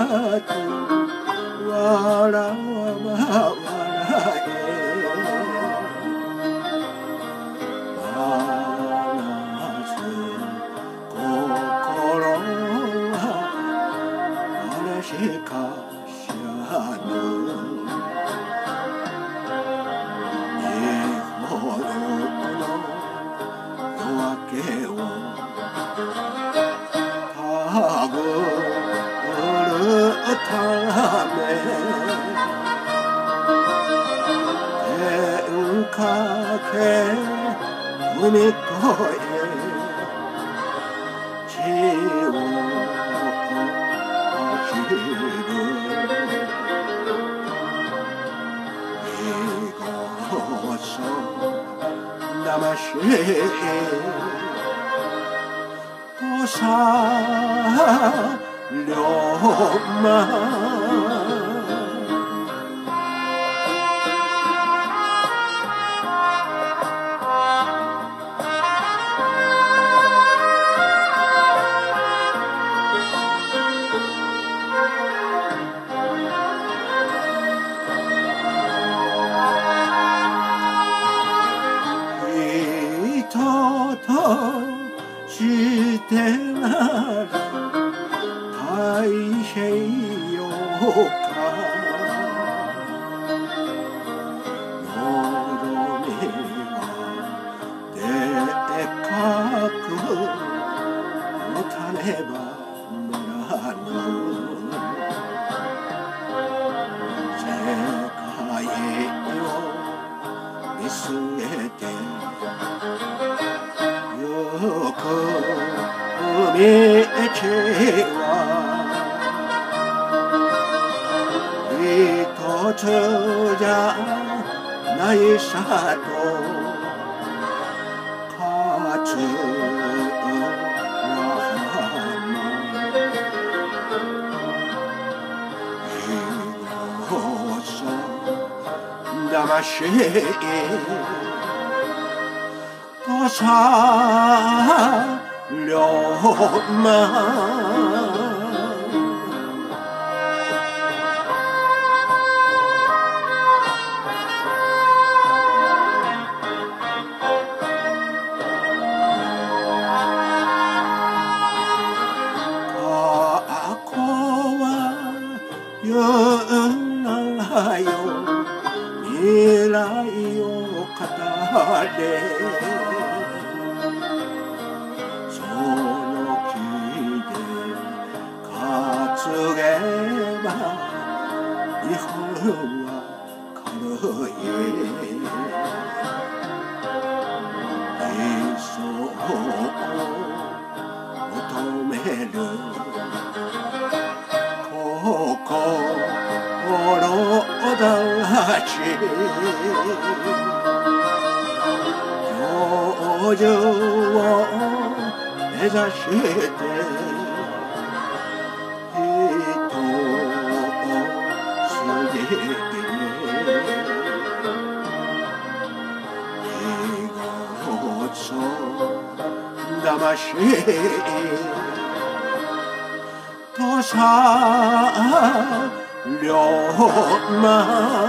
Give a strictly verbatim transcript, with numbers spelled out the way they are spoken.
と笑わ笑え話す心はあれしか知らぬ日本の夜明けをたぐるため天かけ踏み越え地を走る見事魂とさ龍馬人としてなら太平洋かのどみはでっかく持たねばならぬ世界を見据えてゆく道は一つじゃないさと勝つ魂とさ龍馬言うなよ未来を語れその気で担げば日本は軽い理想を求める心だち長寿を目指して人を過ぎ日ごつ魂とさ龍馬